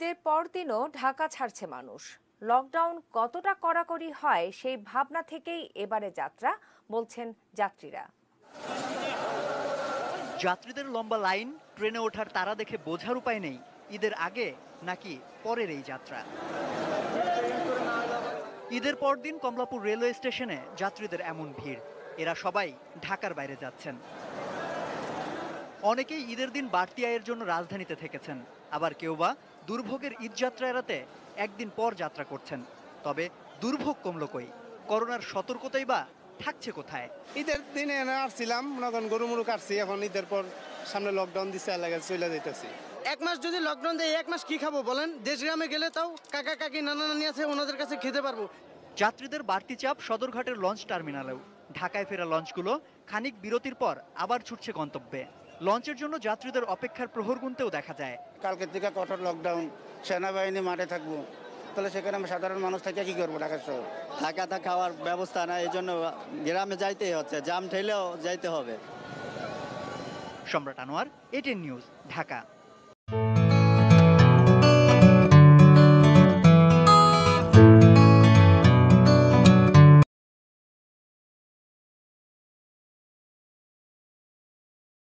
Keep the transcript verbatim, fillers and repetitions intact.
ঈদের পরদিনও ঢাকা ছাড়ছে মানুষ। লকডাউন কতটা কড়াকড়ি হয় সেই ভাবনা থেকেই এবারে যাত্রা, বলছেন যাত্রীরা। যাত্রীদের লম্বা লাইন, ট্রেনে ওঠার তারা দেখে বোঝার উপায় নেই ঈদের আগে নাকি পরের এই যাত্রা। ঈদের পরদিন কমলাপুর রেলওয়ে স্টেশনে যাত্রীদের এমন ভিড়, এরা সবাই ঢাকার বাইরে যাচ্ছেন। অনেকেই ঈদের দিন বাড়তি আয়ের জন্য রাজধানীতে থেকেছেন, আবার কেউ বা দুর্ভোগের ঈদ যাত্রা এড়াতে একদিন পর যাত্রা করছেন। তবে দুর্ভোগ কমলো কই? করোনার সতর্কতাই বা থাকছে কোথায়? ঈদের দিনে আসছিলাম, গরু মুরু কাটছি, এখন ঈদের পর সামনে লকডাউন দিচ্ছে, এলাকায় চলে যেতেছি। এক মাস যদি লকডাউন দেয়, এক মাস কি খাবো বলেন? দেশ গ্রামে গেলে তাও কাকা কাকি নানা নানি আছে, ওনাদের কাছে খেতে পারবো। যাত্রীদের বাড়তি চাপ সদরঘাটের লঞ্চ টার্মিনালেও। ঢাকায় ফেরা লঞ্চগুলো খানিক বিরতির পর আবার ছুটছে গন্তব্যে। লঞ্চের জন্য যাত্রীদের অপেক্ষার প্রহর গুনতেও দেখা যায়। কালকের থেকে কঠোর লকডাউন, সেনাবাহিনী মাঠে থাকবো, তাহলে সেখানে আমরা সাধারণ মানুষ থেকে কি করবো? ঢাকা শহর থাকা তা খাওয়ার ব্যবস্থা না, এই জন্য গ্রামে যাইতেই হচ্ছে, জাম ঠেলেও যাইতে হবে। সম্রাট আনোয়ার, এটিএন নিউজ, ঢাকা।